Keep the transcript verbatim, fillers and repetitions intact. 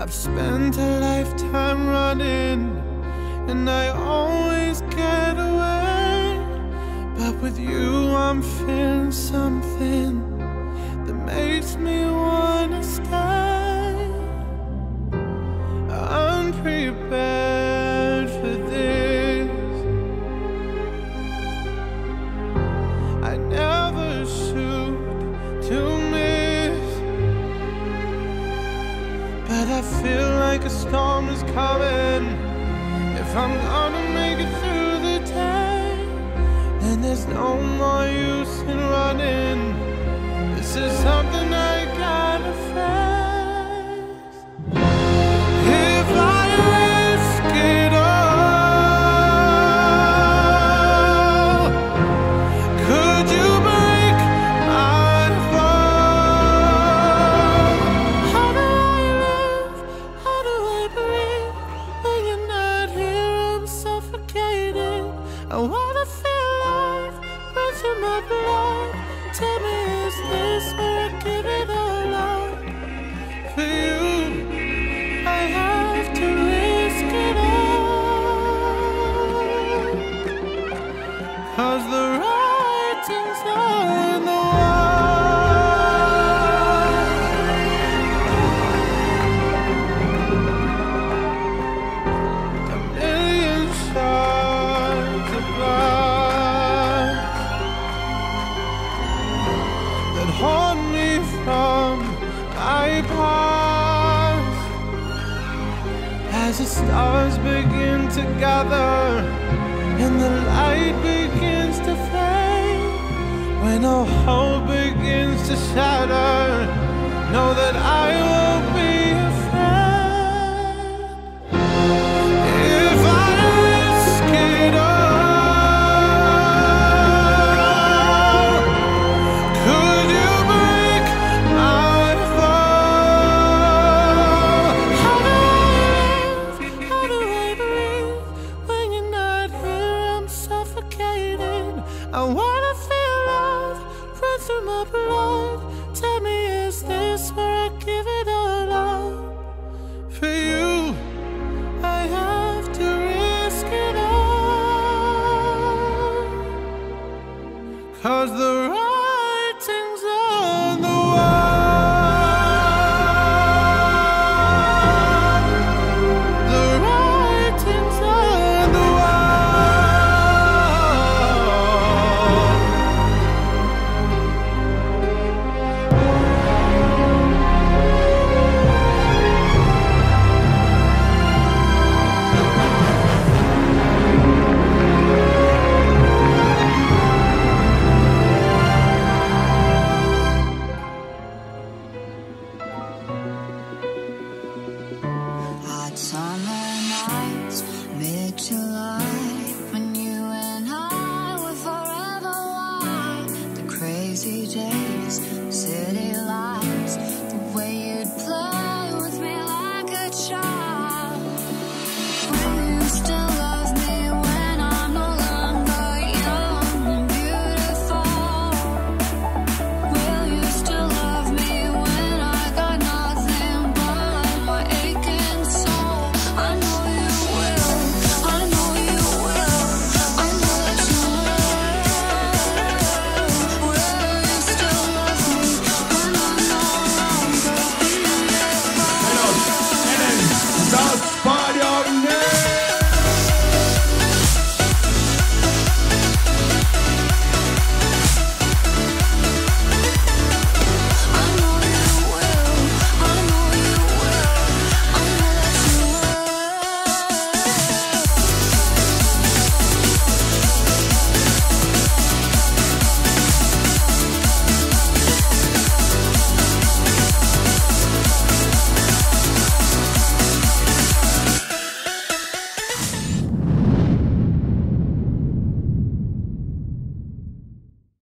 I've spent a lifetime running, and I always get away. But with you I'm feeling something that makes me wanna stay. I'm prepared for this. I never shoot to miss, but I feel like a storm is coming. If I'm gonna make it through the day, then there's no more use in running. This is something I gotta face. If I risk it all, could you break my fall? How do I live? How do I breathe? When you're not here, I'm suffocating. I wanna feel life run through my blood. Tell me, is this where I give it all up? For you, I have to risk it all, 'cause the writing's on the wall. A million shards of glass that haunt me from my past. As the stars begin to gather and the light begins to fade, when all hope begins to shatter, know that I won't be afraid. If I risk it all, could you break my fall? How do I live? How do I breathe? When you're not here, I'm suffocating. I wanna feel love run through my blood. Tell me, is this where I give it all up? For you, I have to risk it all, 'cause the